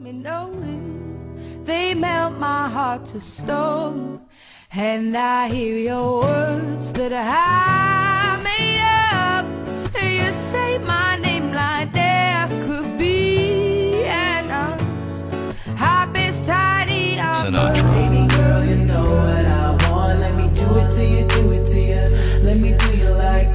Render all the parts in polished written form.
me knowing they melt my heart to stone. And I hear your words that I made up. You say my name like there could be an us. I've been studying Sinatra. Baby girl, you know what I want. Let me do it to you, do it to you. Let me do you like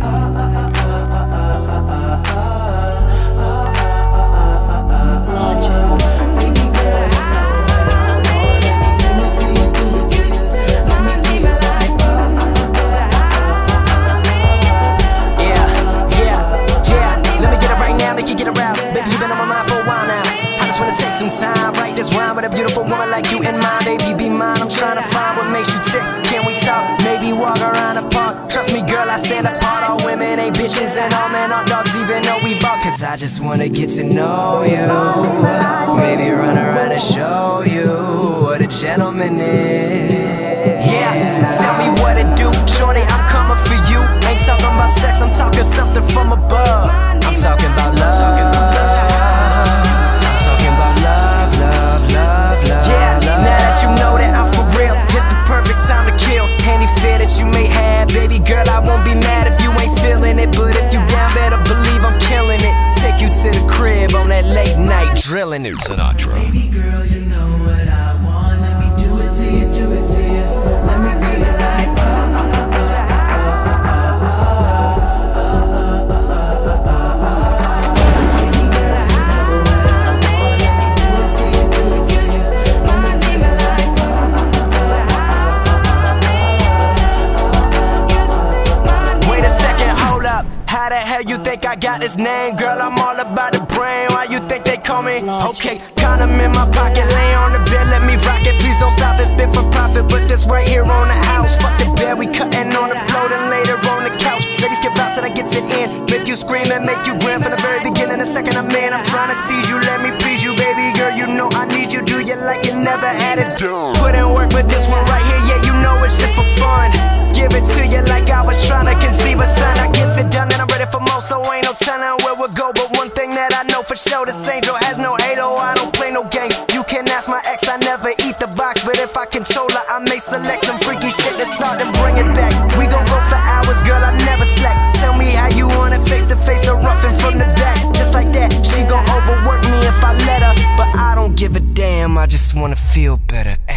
some time, write this rhyme with a beautiful woman like you in mind. Baby, be mine, I'm trying to find what makes you tick. Can we talk? Maybe walk around the park. Trust me, girl, I stand apart. All women ain't bitches and all men aren't dogs, even though we bought. Cause I just wanna get to know you. Maybe run around and show you what a gentleman is. Yeah, tell me what to do. Shorty, I'm coming for you. Ain't talking about sex, I'm talking something from above. I'm talking about love. You may have, baby girl, I won't be mad if you ain't feeling it. But if you down, better believe I'm killing it. Take you to the crib on that late night drilling it. Sinatra. Baby girl, you know what I want. Let me do it to you, do it to you. Let me do you like how the hell you think I got this name? Girl, I'm all about the brain. Why you think they call me? Okay, condom in my pocket, lay on the bed, let me rock it. Please don't stop it, spit for profit. But this right here on the house. Fuck the bed, we cutting on the floor, then later on the couch. Ladies get out till I get it in. Make you scream and make you grin from the very beginning. The second I'm in, I'm trying to tease you. Let me please you, baby girl. You know I need you. Do you like it? Never had it. Put in work with this one right here. Yeah, you know it's just for fun. Give it to you like I was trying to conceive a son. I gets it done, then I'm ready for more. So ain't no telling where we'll go. But one thing that I know for sure, this angel has no halo. I don't play no game. You can ask my ex, I never eat the box. But if I control her, I may select some freaky shit to start and bring it back. We gon' go for hours, girl, I never slack. Tell me how you want it, face to face or roughing from the back. Just like that, she gon' overwork me if I let her. But I don't give a damn, I just wanna feel better.